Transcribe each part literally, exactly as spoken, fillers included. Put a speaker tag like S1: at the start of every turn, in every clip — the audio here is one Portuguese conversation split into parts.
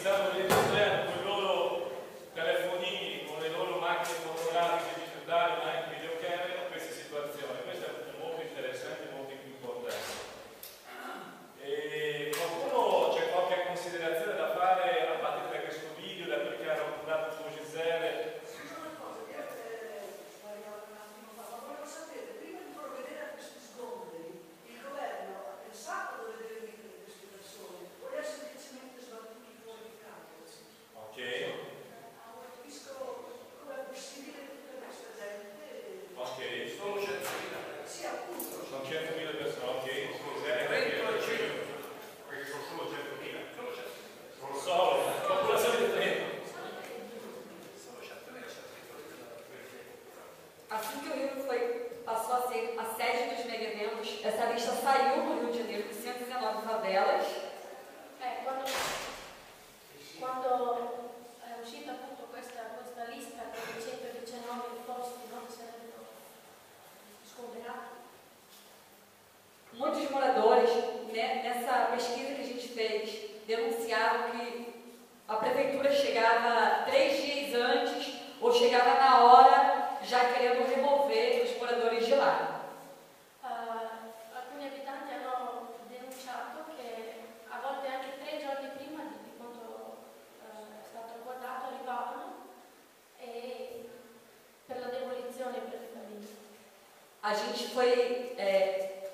S1: stanno registrando con i loro telefonini, con le loro macchine fotografiche digitali, ma anche videocamere, queste situazioni. Questo è molto interessante e molto importante. E qualcuno c'è qualche considerazione da fare a partire da questo video, da quel che ha raccontato il suo Gisele?
S2: Essa lista saiu no Rio de Janeiro de cento e dezenove favelas.
S3: Eh, quando, quando è uscita appunto questa, questa lista con i centodiciannove posti, no, che sarebbero scoperati.
S2: Muitos moradores, né, nessa pesquisa que a gente fez, denunciaram que a prefeitura chegava três dias antes ou chegava na hora já querendo remover os moradores de lá. A gente foi é,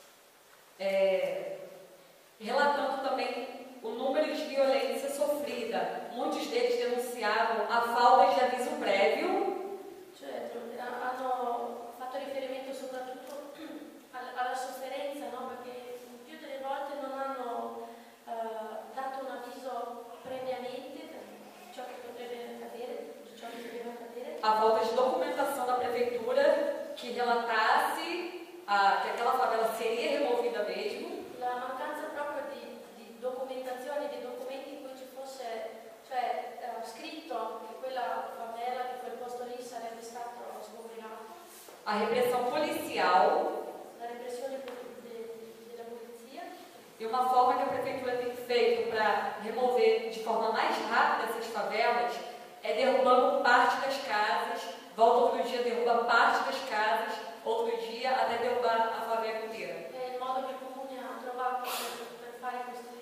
S2: é, relatando também o número de violência sofrida. Muitos deles denunciavam a falta de aviso prévio.
S3: Cioè, hanno fatto riferimento soprattutto alla sofferenza, no? Perché più delle volte non hanno uh, dato un avviso previamente di ciò che potrebbe accadere, di ciò che doveva accadere.
S2: A falta de documentação da prefeitura que relatasse a, que aquela favela seria removida mesmo.
S3: La mancanza proprio di, di documentazione, di documenti in cui ci fosse, cioè, eh, scritto che quella favela, che quel posto lì sarebbe stato sgomberato.
S2: A repressão policial.
S3: La repressione de, de, della polizia.
S2: E uma forma que a prefeitura tem feito para remover de forma mais rápida essas favelas é derrubando parte das casas. Volta outro dia, derruba parte das casas, outro dia até derrubar a favela inteira.
S3: È il modo che il comune ha trovato per, per fare questi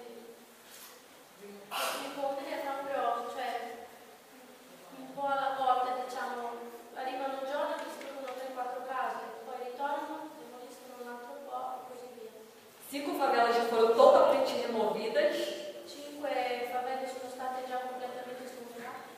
S3: incontri è proprio, cioè, un po' alla volta, diciamo, arrivano un giorno, distruggono tre quattro case, poi ritornano, demoliscono un altro po' e così via.
S2: Cinco favelas já foram totalmente removidas.
S3: Cinque favelle sono state già completamente sgomberate.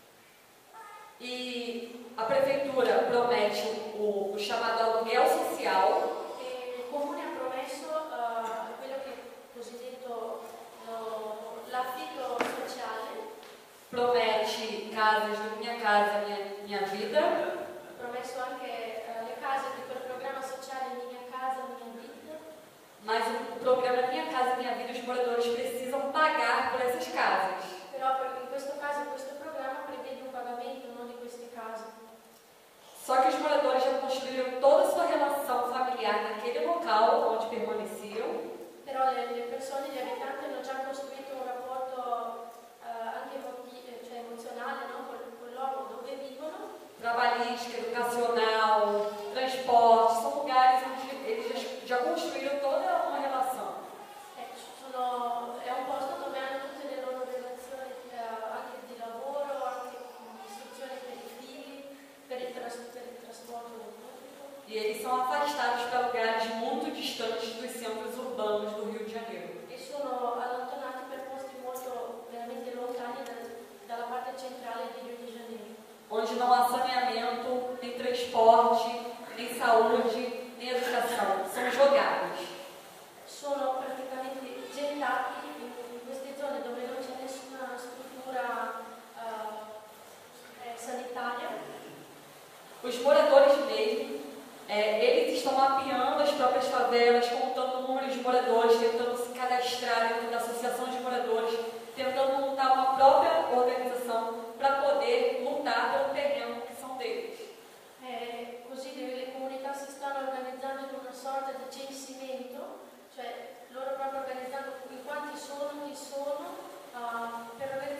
S2: E a prefeitura promete o, o chamado aluguel social.
S3: E il comune ha promesso uh, quello che è cosiddetto uh, l'affitto sociale.
S2: Promete casas do Minha Casa Minha, Minha Vida.
S3: Ha promesso anche uh, le case di quel programma sociale Minha Casa Minha Vida.
S2: Mas o, o programa Minha Casa Minha Vida, os moradores precisam pagar por essas casas.
S3: Però in questo caso questo programma prevede un pagamento, non di queste case.
S2: Só que os moradores já construíram toda a sua relação familiar naquele local onde permaneciam.
S3: Però le, le persone, gli abitanti hanno già costruito un rapporto uh, anche cioè emozionale, no? Col, col luogo dove vivono.
S2: Trabalhística, educacional, transporte, são lugares onde eles já, já construíram toda uma relação.
S3: Eh, sono, è un posto dove hanno tutte le loro relazioni, eh, anche di lavoro, anche di istruzione per i figli, per il, tras, per il trasporto del pubblico.
S2: E eles são afastados para lugares muito distantes dos centros urbanos do Rio de Janeiro.
S3: E sono allontanati per posti molto, veramente lontani da, dalla parte centrale di Rio de Janeiro.
S2: Onde não há saneamento, nem transporte, nem saúde, nem educação. São jogados.
S3: Sono praticamente gettati in queste zone dove non c'è nessuna struttura uh, eh, sanitaria.
S2: Os moradores mesmo, é, eles estão mapeando as próprias favelas, contando o número de moradores, tentando se cadastrar dentro da associação de moradores, tentando montar uma própria organização para poder lutar pelo terreno que são deles.
S3: Eh, così le comunità si stanno organizzando in una sorta di censimento, cioè loro proprio organizzando in quanti sono, chi sono, uh, per avere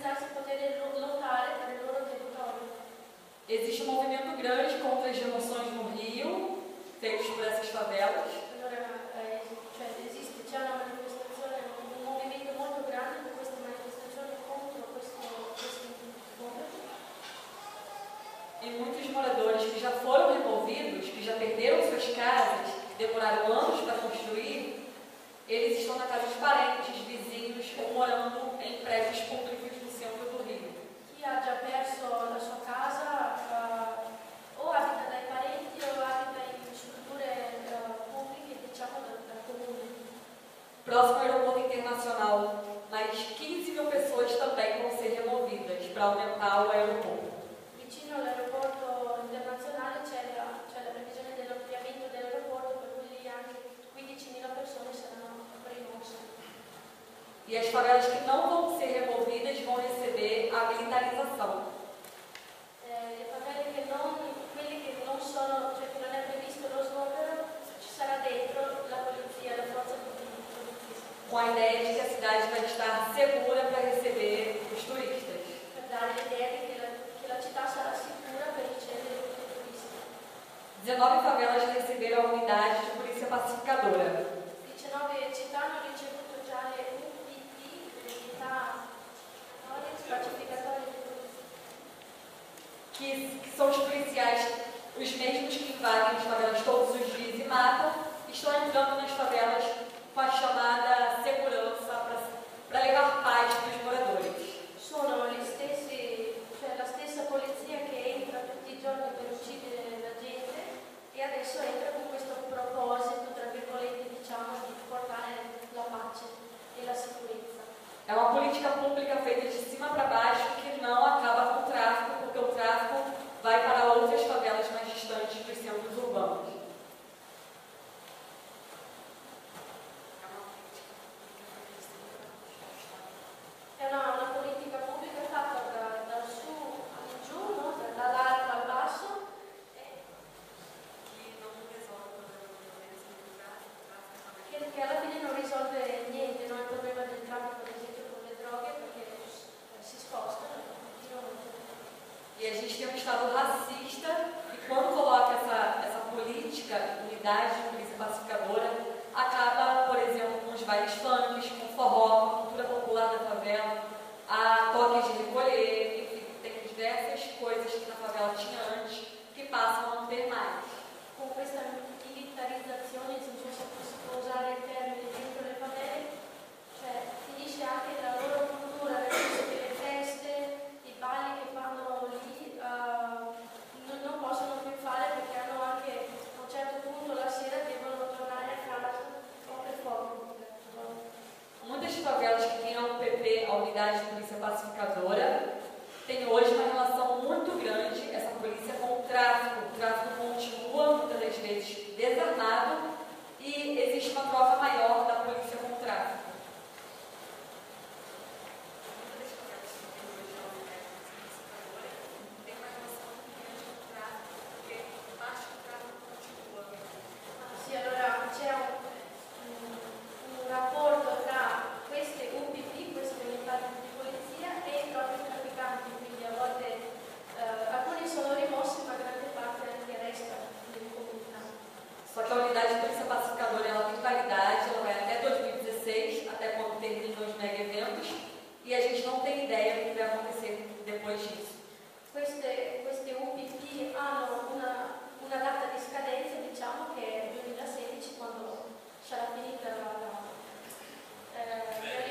S2: favelas.
S3: Allora, eh, cioè, esiste già una manifestazione, un movimento molto grande per questa manifestazione contro questo, questo movimento.
S2: E muitos moradores que já foram removidos, que já perderam suas casas, que demoraram anos para construir, eles estão na casa de parentes, vizinhos ou morando em prédios públicos no centro do Rio.
S3: Chi ha già perso la sua casa uh, o abita dai parenti o abita in strutture uh, pubbliche, diciamo, dal, dal comune.
S2: Próximo ao aeroporto internacional, mais quinze mil pessoas também vão ser removidas para aumentar o aeroporto.
S3: Vicino all'aeroporto internazionale c'è la, c'è la previsione dell'ampliamento dell'aeroporto, per cui lì anche quindicimila persone saranno rimosse.
S2: E as favelas que não vão ser removidas vão receber a militarização.
S3: Eh, le favelle che non, quelli che non sono, cioè che non è previsto lo sgombero, ci sarà dentro la polizia, la forza polizia.
S2: Com a ideia de que a cidade vai estar segura para receber os turistas.
S3: Per dare l'idea che la, che la città sarà sicura per ricevere tutti i turisti.
S2: dezenove favelas receberam a unidade de polícia pacificadora.
S3: diciannove città hanno ricevuto già le U P P, le unità pacificatorie di polizia.
S2: Que, que são os policiais, os mesmos que invadem as favelas todos os dias e matam, estão entrando nas favelas com a chamada segurança para levar paz para os moradores.
S3: Sono gli stessi, cioè la stessa polizia che entra tutti i giorni per uccidere la gente e adesso entra con questo proposito, tra virgolette, diciamo, di portare la pace e la sicurezza.
S2: É uma política pública feita de cima para baixo que não acaba com o tráfico, porque o tráfico vai para outras favelas mais distantes dos centros urbanos.
S3: È una, una politica pubblica fatta da, dal su al giù, no? Dall'alto al basso. Che, che alla fine non risolve niente, no? Il problema del traffico, ad esempio, con le droghe, perché si spostano e continuano.
S2: E a gente tem um Estado racista e quando coloca essa, essa política, unidade de polícia pacificadora, acaba, por exemplo, com os bailes funks, com forró, com a cultura popular da favela, a toques de recolher, enfim, tem diversas coisas que na favela tinha antes que passam a não ter mais.
S3: Con questa militarizzazione, se non so se si può usare il termine, dentro le favelle, cioè finisce anche la loro cultura, nel senso che le feste, i balli che fanno lì uh, non, non possono più fare perché hanno anche a un certo punto la sera devono tornare a casa o per poco.
S2: Muitas favelas que têm a U P P, a Unidade de Polícia Pacificadora, têm hoje uma relação muito grande, essa polícia, com o tráfico. O tráfico continua, muitas das vezes, desarmado e existe uma troca maior da polícia com o tráfico.
S3: Sì, allora c'è un, un rapporto tra queste U P P, queste unità di polizia, e i propri trafficanti, quindi a volte eh, alcuni sono rimossi ma grande parte anche resta nelle comunità.
S2: Só que a Unidade de Polícia Pacificadora ela tem validade, ela vai até dois mil e dezesseis, até quando terminam os mega eventos, e a gente não tem ideia do que vai acontecer depois disso.
S3: Queste, queste U P P hanno una, una data di scadenza, diciamo, che è il duemilasedici, quando sarà finita la, la, eh,